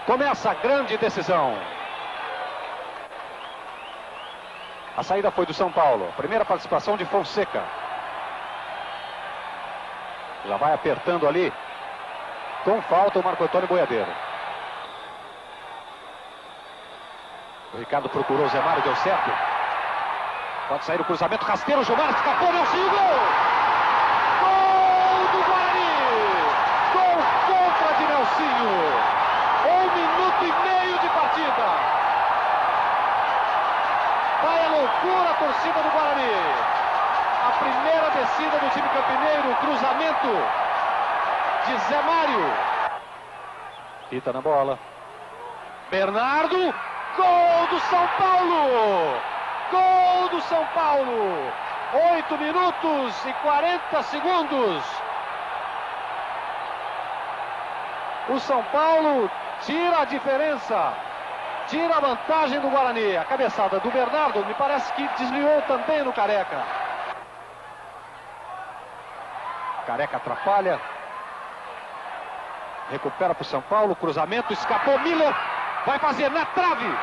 Começa a grande decisão. A saída foi do São Paulo. Primeira participação de Fonseca. Já vai apertando ali. Com falta o Marco Antônio Boiadeiro. O Ricardo procurou o Zé Mário, deu certo. Pode sair o cruzamento, rasteiro, o Gilmar escapou, Nelsinho, gol! Gol do Guarani! Gol contra de Nelsinho! 1 minuto e meio de partida. Vai a loucura a torcida do Guarani. A primeira descida do time campineiro, cruzamento de Zé Mário. Pita na bola. Bernardo, gol do São Paulo! Gol do São Paulo! 8 minutos e 40 segundos. O São Paulo tira a diferença, tira a vantagem do Guarani. A cabeçada do Bernardo me parece que desviou também no Careca. Careca atrapalha. Recupera para o São Paulo, cruzamento, escapou Miller, vai fazer na trave.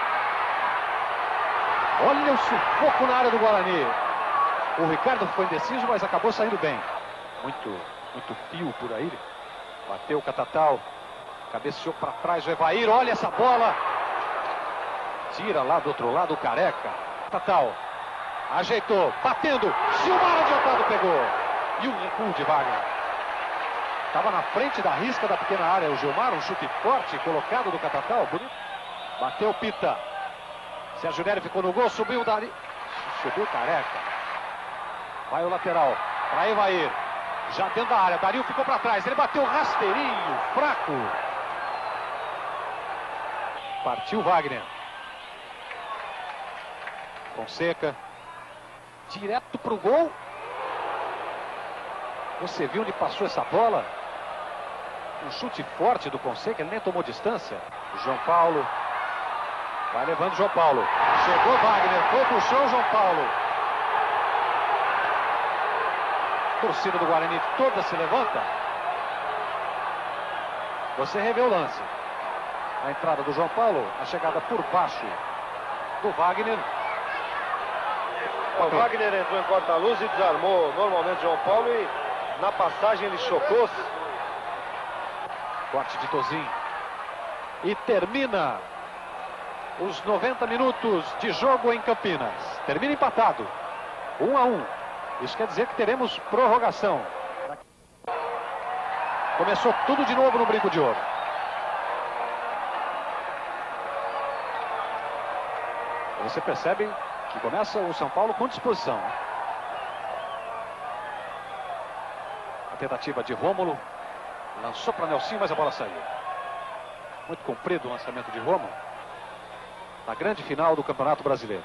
Olha o sufoco na área do Guarani. O Ricardo foi indeciso, mas acabou saindo bem. Muito fio por aí. Bateu o Catatal, cabeceou para trás o Evair, olha essa bola. Tira lá do outro lado o Careca. Catatal, ajeitou, batendo, Gilmar adiantado pegou. E o recuo de Wagner. Estava na frente da risca da pequena área o Gilmar, um chute forte colocado do Catatal, bonito. Bateu Pita. Sérgio Nery ficou no gol, subiu o Dari. Subiu o Careca. Vai o lateral, para Evair. Já dentro da área, Dario ficou para trás, ele bateu rasteirinho, fraco. Partiu Wagner. Fonseca. Direto pro gol. Você viu onde passou essa bola? Um chute forte do Fonseca, ele nem tomou distância. João Paulo. Vai levando João Paulo. Chegou Wagner, foi pro chão João Paulo. A torcida do Guarani toda se levanta. Você revê o lance. A entrada do João Paulo, a chegada por baixo do Wagner. O Wagner entrou em corta-luz e desarmou normalmente João Paulo e na passagem ele chocou-se. Corte de Tozinho. E termina os 90 minutos de jogo em Campinas. Termina empatado. 1-1. Isso quer dizer que teremos prorrogação. Começou tudo de novo no Brinco de Ouro. Você percebe que começa o São Paulo com disposição. A tentativa de Rômulo. Lançou para Nelsinho, mas a bola saiu. Muito comprido o lançamento de Rômulo. Na grande final do Campeonato Brasileiro.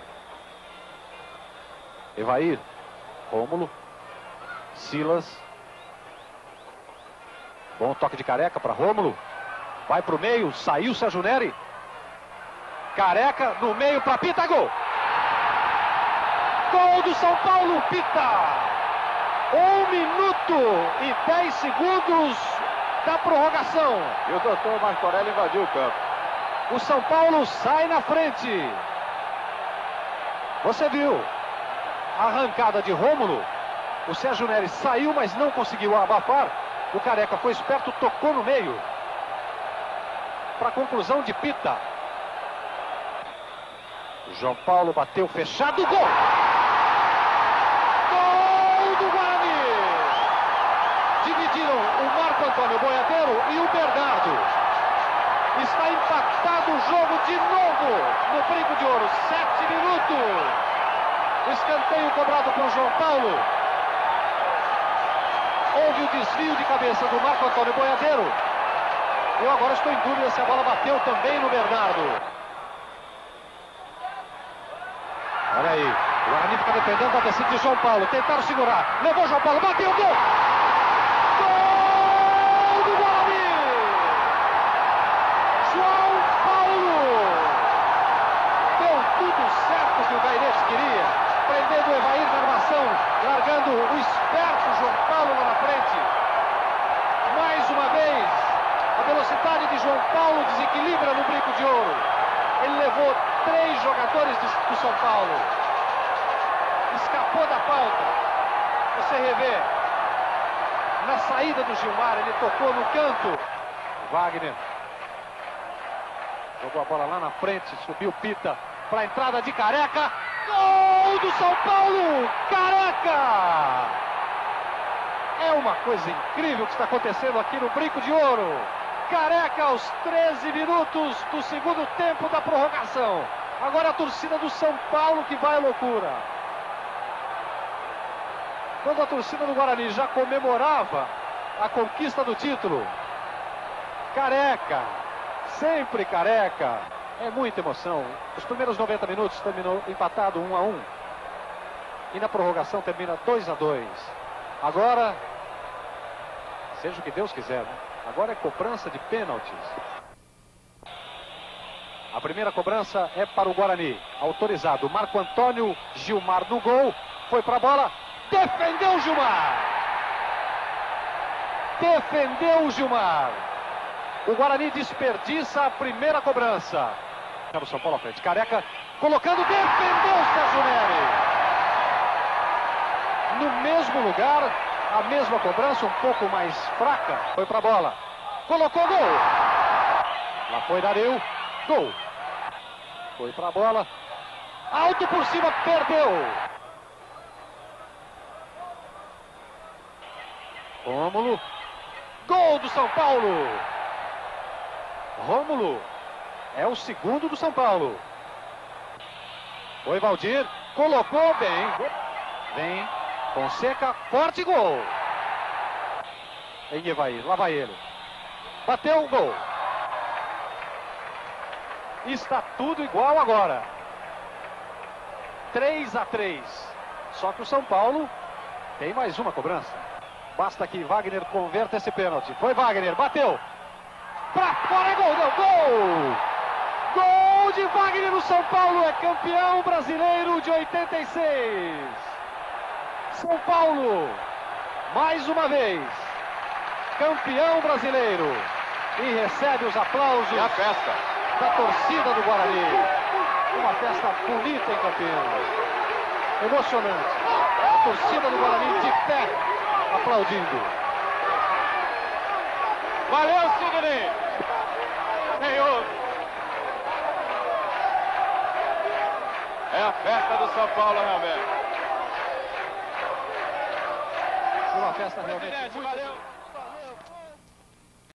Evair. Rômulo. Silas. Bom toque de Careca para Rômulo. Vai para o meio. Saiu Sérgio Nery. Careca no meio para Pita. Gol! Gol do São Paulo. Pita! 1 minuto e 10 segundos da prorrogação. E o doutor Martorelli invadiu o campo. O São Paulo sai na frente. Você viu a arrancada de Rômulo. O Sérgio Nery saiu, mas não conseguiu abafar. O Careca foi esperto, tocou no meio. Para a conclusão de Pita. O João Paulo bateu fechado. Gol! Gol do Guarani! Dividiram o Marco Antônio Boiadeiro e o Bernardo. Está empatado o jogo de novo no Brinco de Ouro. 7 minutos. Escanteio cobrado por João Paulo. Houve o desvio de cabeça do Marco Antônio Boiadeiro. Eu agora estou em dúvida se a bola bateu também no Bernardo. Olha aí. O Guarani fica dependendo da descida de João Paulo. Tentaram segurar. Levou João Paulo. Bateu o gol. Gol do Guarani. João Paulo. Deu tudo certo que o Gairete queria. Prendendo o Evair na armação. Largando o esperto João Paulo lá na frente. Mais uma vez, a velocidade de João Paulo desequilibra no brinco de ouro. Ele levou 3 jogadores do São Paulo. Escapou da falta. Você revê. Na saída do Gilmar, ele tocou no canto. Wagner. Jogou a bola lá na frente, subiu Pita para a entrada de Careca. Gol do São Paulo! Careca! É uma coisa incrível que está acontecendo aqui no Brinco de Ouro. Careca aos 13 minutos do segundo tempo da prorrogação. Agora a torcida do São Paulo que vai à loucura. Quando a torcida do Guarani já comemorava a conquista do título. Careca, sempre Careca. É muita emoção. Os primeiros 90 minutos terminou empatado 1-1. E na prorrogação termina 2-2. Agora, seja o que Deus quiser, né? Agora é cobrança de pênaltis. A primeira cobrança é para o Guarani. Autorizado. Marco Antônio Gilmar no gol. Foi para a bola. Defendeu o Gilmar. Defendeu o Gilmar. O Guarani desperdiça a primeira cobrança. O São Paulo à frente. Careca colocando. Defendeu o Sérgio Neri. No mesmo lugar. A mesma cobrança, um pouco mais fraca. Foi para a bola. Colocou gol. Lá foi Dario. Gol. Foi para a bola. Alto por cima, perdeu. Rômulo. Gol do São Paulo. Rômulo é o segundo do São Paulo. Foi Valdir. Colocou bem. Vem. Fonseca, forte gol. Em Evair, lá vai ele. Bateu o gol. Está tudo igual agora. 3-3. Só que o São Paulo tem mais uma cobrança. Basta que Wagner converta esse pênalti. Foi Wagner, bateu. Pra fora, é gol, não, gol! Gol de Wagner no São Paulo, é campeão brasileiro de 86. São Paulo, mais uma vez, campeão brasileiro. E recebe os aplausos e a festa da torcida do Guarani. Uma festa bonita em Campinas. Emocionante. A torcida do Guarani de pé, aplaudindo. Valeu, Sidney! Senhor! É a festa do São Paulo, realmente. Uma festa realmente muito... Valeu!